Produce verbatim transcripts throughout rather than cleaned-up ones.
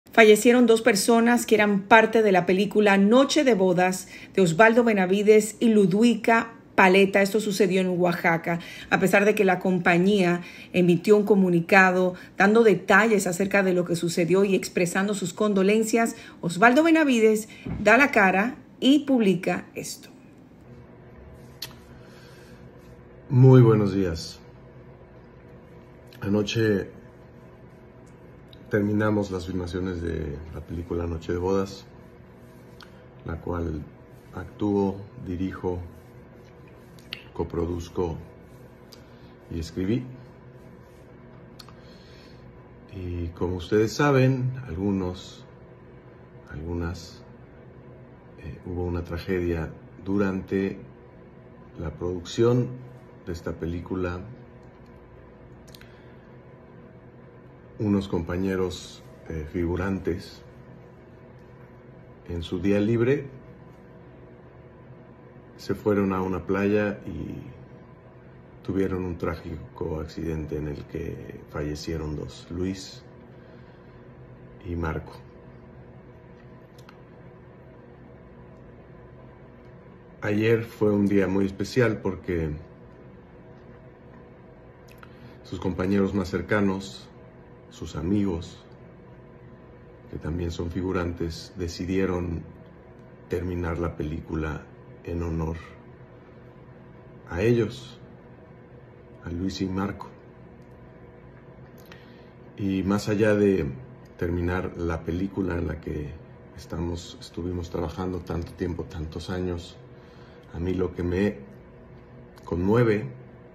Fallecieron dos personas que eran parte de la película Noche de Bodas de Osvaldo Benavides y Ludwika Paleta. Esto sucedió en Oaxaca, a pesar de que la compañía emitió un comunicado dando detalles acerca de lo que sucedió y expresando sus condolencias. Osvaldo Benavides da la cara y publica esto. Muy buenos días. Anoche terminamos las filmaciones de la película Noche de Bodas, la cual actúo, dirijo, coproduzco y escribí. Y como ustedes saben, algunos, algunas, eh, hubo una tragedia durante la producción de esta película. Unos compañeros eh, figurantes en su día libre se fueron a una playa y tuvieron un trágico accidente en el que fallecieron dos, Luis y Marco. Ayer fue un día muy especial porque sus compañeros más cercanos, sus amigos, que también son figurantes, decidieron terminar la película en honor a ellos, a Luis y Marco. Y más allá de terminar la película en la que estamos, estuvimos trabajando tanto tiempo, tantos años, a mí lo que me conmueve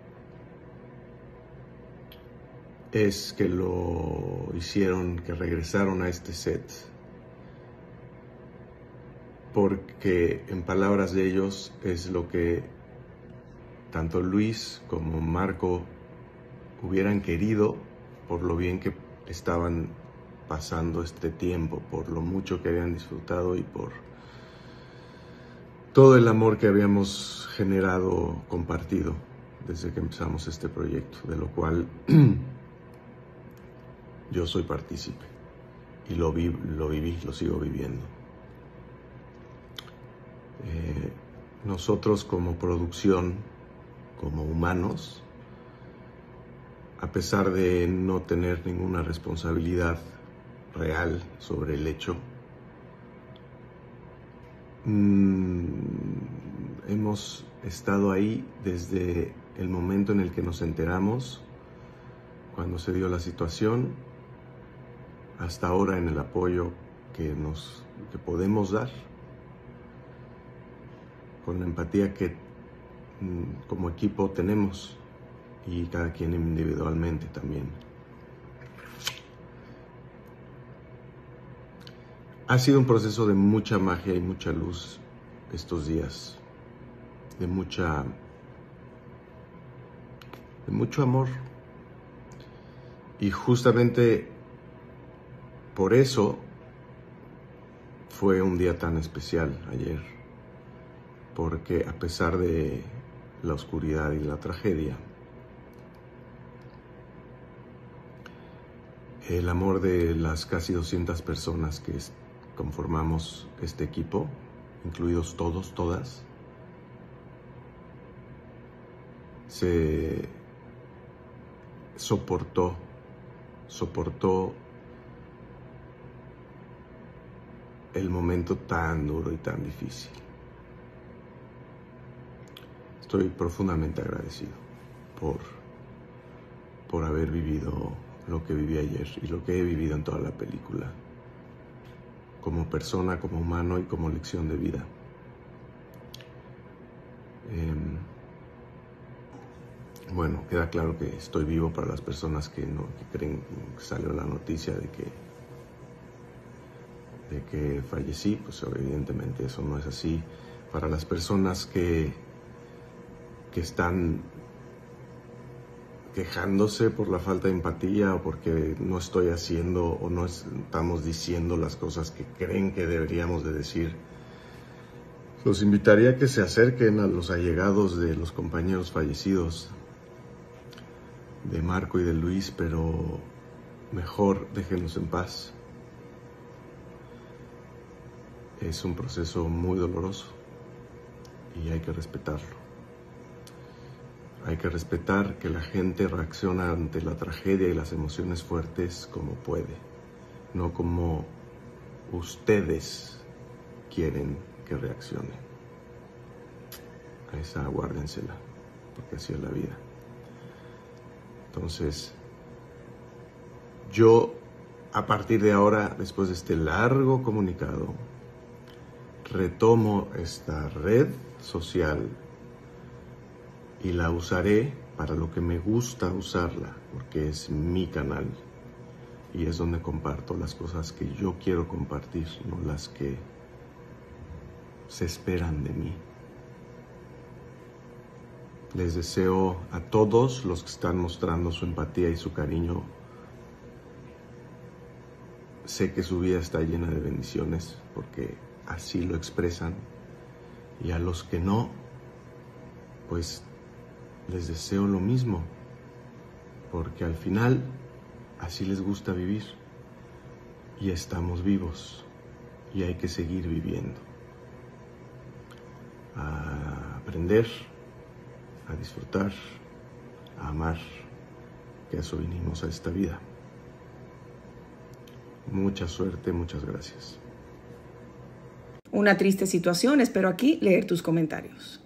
es que lo hicieron, que regresaron a este set, porque en palabras de ellos es lo que tanto Luis como Marco hubieran querido, por lo bien que estaban pasando este tiempo, por lo mucho que habían disfrutado y por todo el amor que habíamos generado, compartido desde que empezamos este proyecto, de lo cual yo soy partícipe y lo, vi, lo viví, lo sigo viviendo. Eh, nosotros como producción, como humanos, a pesar de no tener ninguna responsabilidad real sobre el hecho, mmm, hemos estado ahí desde el momento en el que nos enteramos, cuando se dio la situación, hasta ahora en el apoyo que, nos, que podemos dar, con la empatía que mm, como equipo tenemos y cada quien individualmente también. Ha sido un proceso de mucha magia y mucha luz estos días, de mucha, de mucho amor, y justamente por eso fue un día tan especial ayer, porque a pesar de la oscuridad y la tragedia, el amor de las casi doscientas personas que conformamos este equipo, incluidos todos, todas, se soportó, soportó el momento tan duro y tan difícil. Estoy profundamente agradecido por, por haber vivido lo que viví ayer y lo que he vivido en toda la película, como persona, como humano y como lección de vida. Eh, bueno, queda claro que estoy vivo para las personas que, no, que creen que salió la noticia de que de que fallecí, pues evidentemente eso no es así. Para las personas que, que están quejándose por la falta de empatía o porque no estoy haciendo o no estamos diciendo las cosas que creen que deberíamos de decir, los invitaría a que se acerquen a los allegados de los compañeros fallecidos, de Marco y de Luis, pero mejor déjenlos en paz. es un proceso muy doloroso y hay que respetarlo. Hay que respetar que la gente reacciona ante la tragedia y las emociones fuertes como puede, no como ustedes quieren que reaccione. A esa guárdensela, porque así es la vida. Entonces, yo a partir de ahora, después de este largo comunicado, retomo esta red social y la usaré para lo que me gusta usarla, porque es mi canal y es donde comparto las cosas que yo quiero compartir, no las que se esperan de mí. Les deseo a todos los que están mostrando su empatía y su cariño. Sé que su vida está llena de bendiciones porque así lo expresan, y a los que no, pues les deseo lo mismo, porque al final así les gusta vivir y estamos vivos y hay que seguir viviendo, a aprender, a disfrutar, a amar, que a eso vinimos a esta vida. Mucha suerte, muchas gracias. Una triste situación, espero aquí leer tus comentarios.